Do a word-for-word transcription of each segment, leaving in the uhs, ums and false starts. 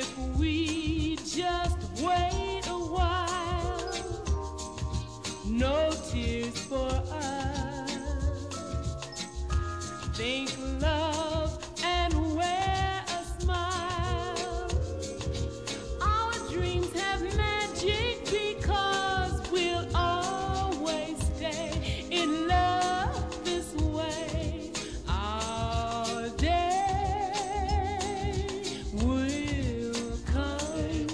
if we just wait a while, no tears for us. Think love and wear a smile. Our dreams have magic because we'll always stay in love this way. Our day will come.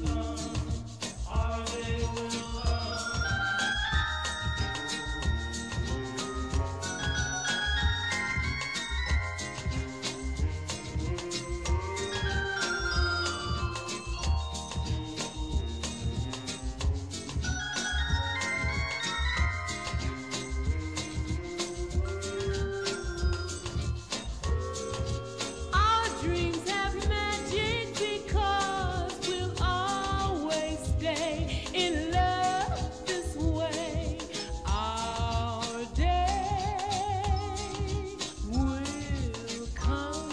Our day will come. Our dreams have magic because we'll always stay in love this way. Our day will come.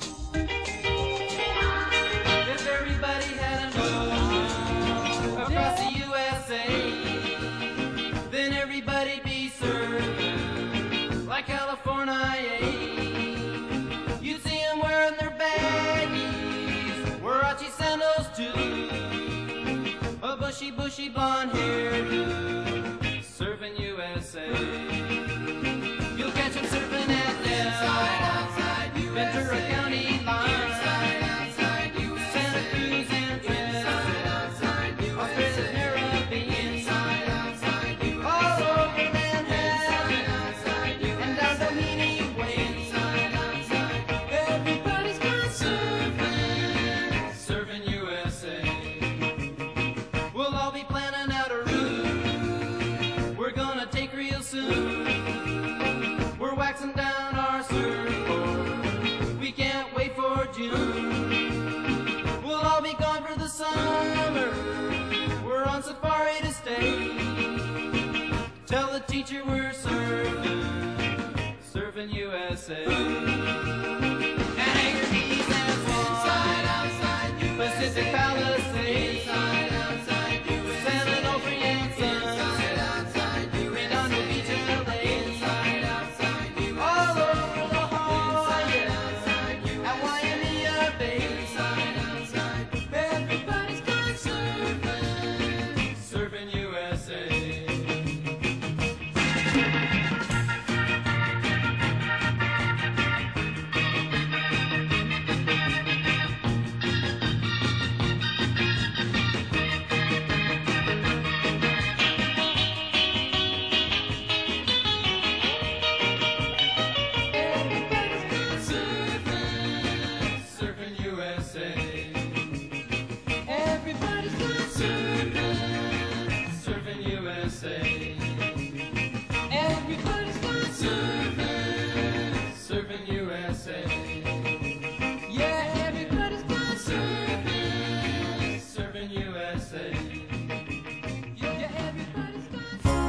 If everybody had a nose across the U S A, then everybody'd be served like California. You'd see them wearing their baggies, Warachi sandals too, a bushy, bushy blonde hairdo, surfing U S A. You'll catch them surfing at Del, Ventura County line, Santa Cruz and Trinidad, Australia's Caribbean, all over Manhattan, and down Doheny Way. Everybody's gone surfing, surfing U S A. We'll all be planning out a route we're gonna take real soon. We're waxing down our surfboard, we can't wait for June. We'll all be gone for the summer, we're on safari to stay. Tell the teacher we're surfing, surfing U S A. And Anchor Keys and Swan, Pacific Palisades, San Onofre and Sons, Redondo Beach, L A, all over La Jolla and Waimea Bay. Everybody's gone surfing, surfing U S A. Surfing U S A. Everybody's gone surfing, surfing U S A. Everybody's gone surfing, surfing U S A. Yeah, everybody's gone surfing, surfing U S A. Yeah, everybody's gone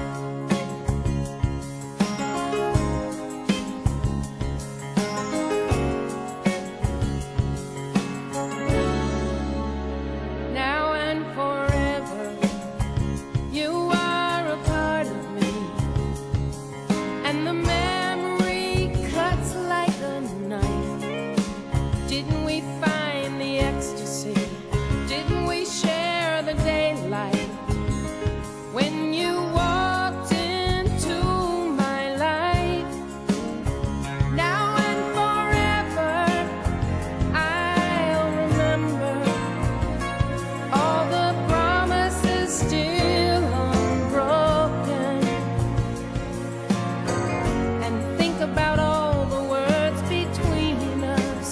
Now and forever, you are a part of me, and the memory cuts like a knife. Didn't we find the ecstasy? Didn't we share the daylight when you walked into my life? Now and forever, I'll remember all the promises still unbroken, and think about all the words between us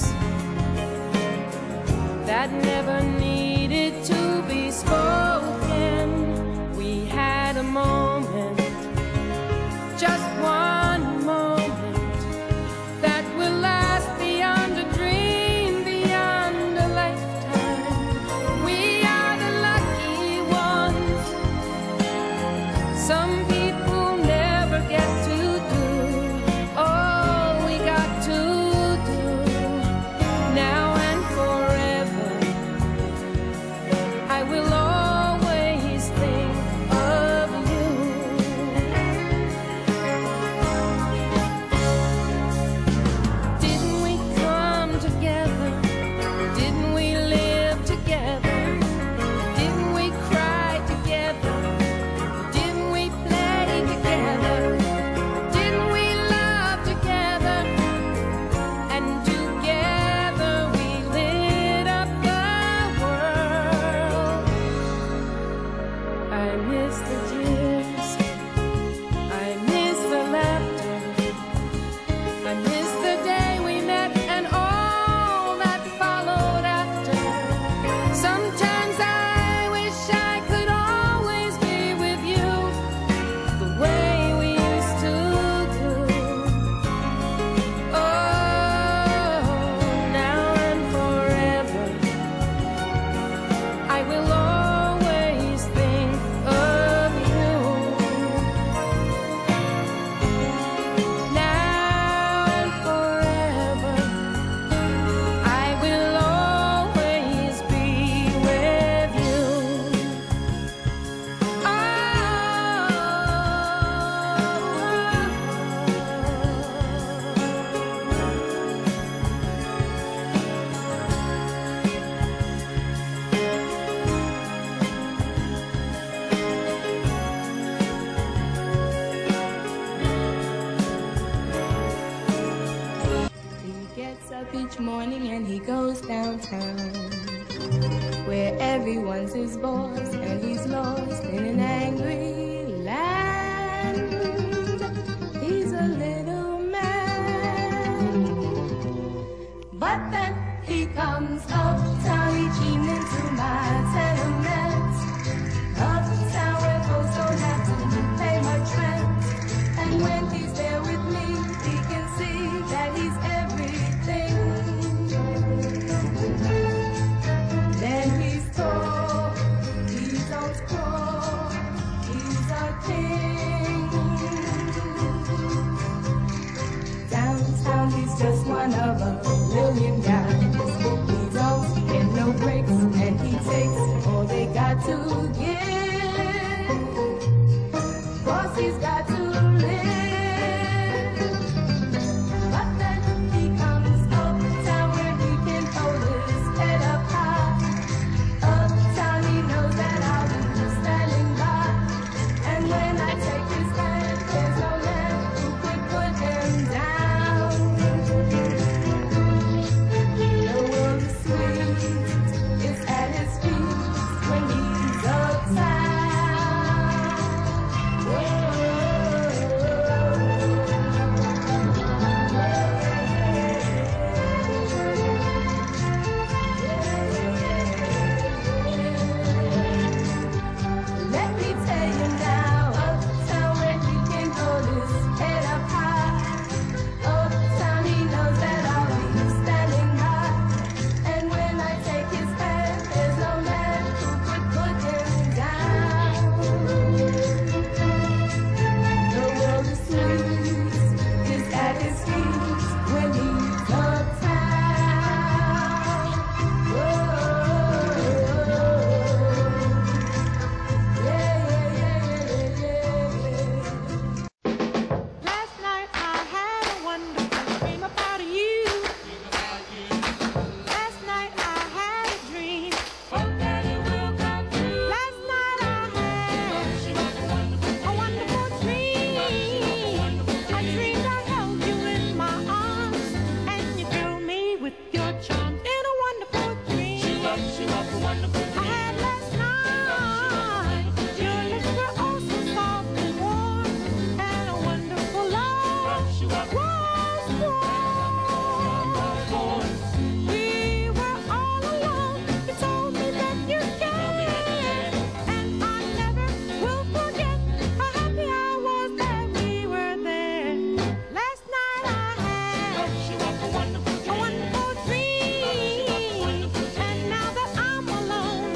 that never needed to be spoken. We had a moment, just one moment, that will last beyond a dream, beyond a lifetime. We are the lucky ones. Some people never get to do all we got to do. Now and forever, town, where everyone's his boss and he's lost in an angry land. He's a little man, but then he comes uptown each evening to my tenement, uptown where folks don't have to pay much rent. And when he's there with me, he can see that he's everything. Then he's tall, he's on scroll, he's a king. Downtown he's just one of a million guys. He don't get no breaks and he takes all they got to give. Cause he's got to live. But then he comes uptown where he can hold his head up high. Uptown he knows that I'll be standing by. And when I take his hand, there's no man who could put him down. The world is sweet, it's at his feet when he's uptown. Let me tell you now, uptown where he can hold his head up high. Uptown he knows that I'll be standing by. And when I take his hand, there's no man who could put him down. The world is sweet, is at his feet when he's uptown. Whoa. Last night I had a wonderful dream about you. Last night I had a dream. Hope that it will come true. Last night I had a wonderful dream. I dreamed I held you in my arms and you thrilled me with your charms in a wonderful dream. I had last night. Your lips were oh so soft and warm, and a wonderful love was born. We were all alone. You told me that you cared, and I never will forget how happy I was that we were there. Last night I had a wonderful dream, and now that I'm alone,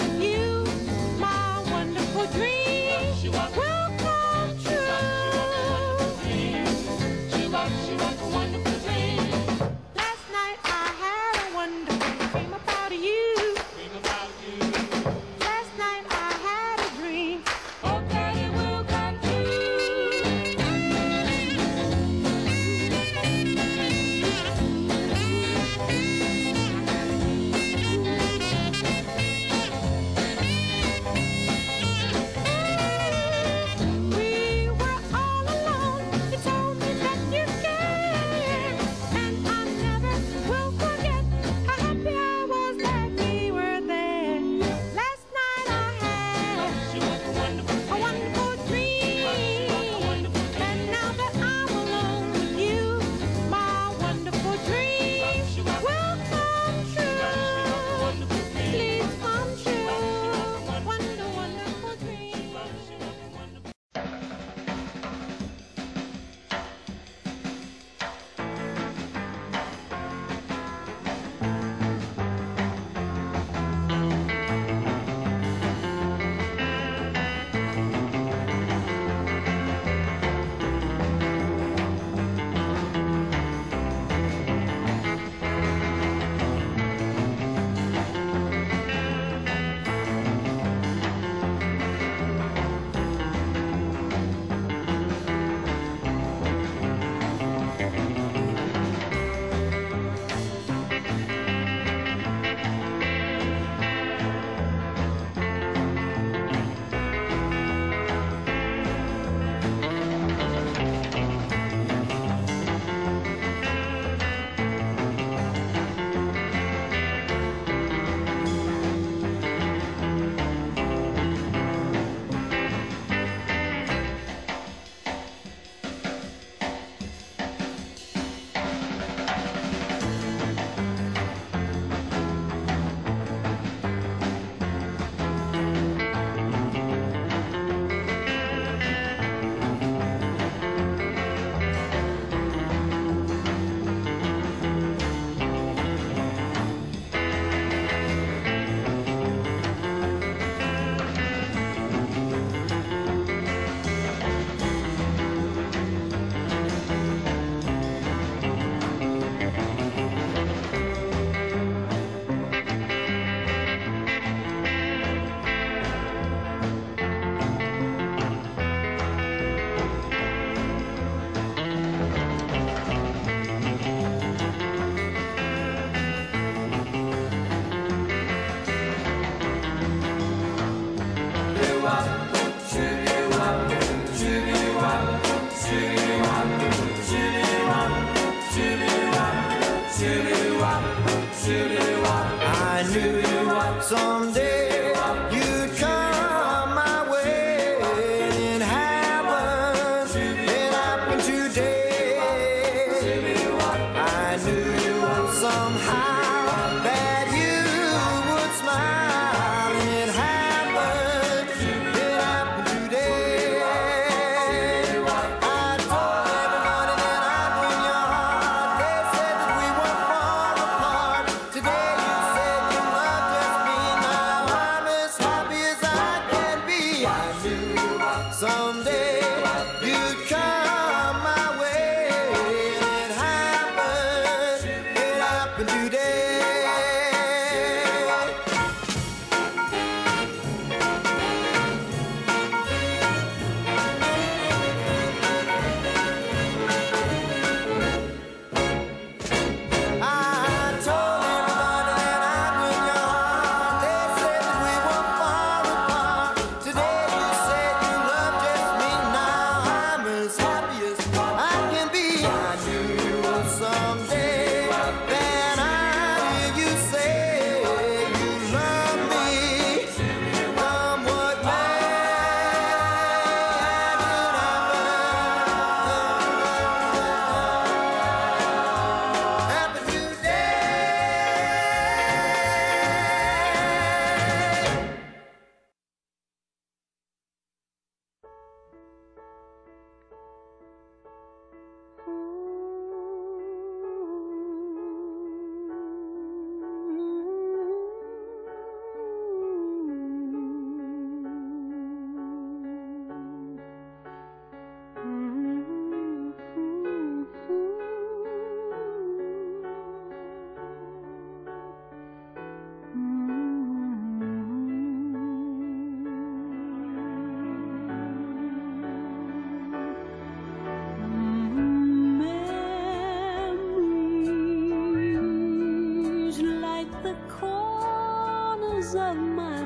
corners of my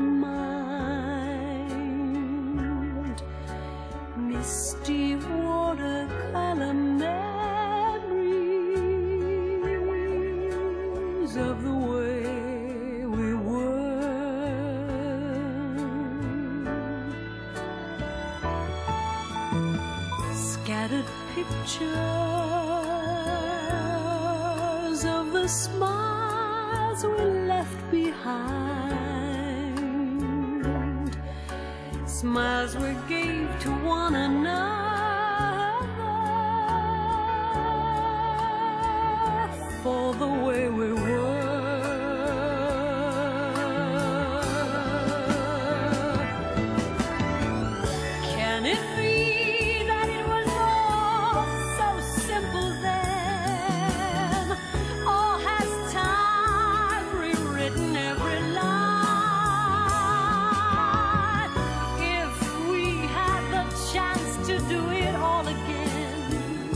mind, misty watercolor memories of the way we were. Scattered pictures of the smiles we left behind, smiles we gave to one another for the way we were. Can it be that it was all so simple then? Or has time rewritten every line? If we had the chance to do it all again,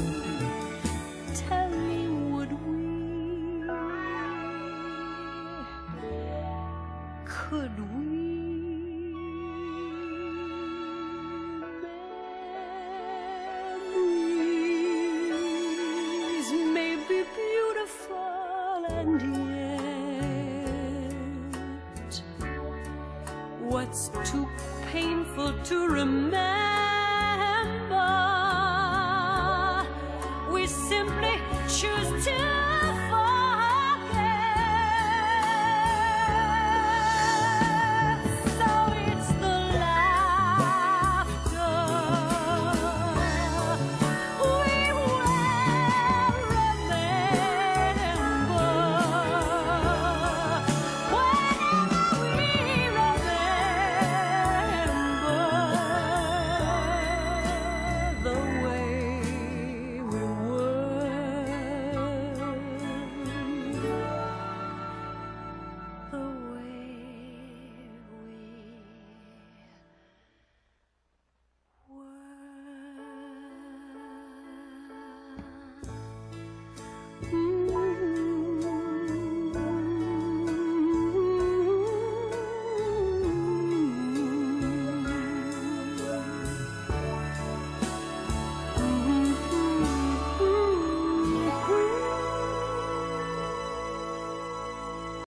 tell me, would we? Could we? Memories may be beautiful, and yet what's too painful to remember, we simply choose to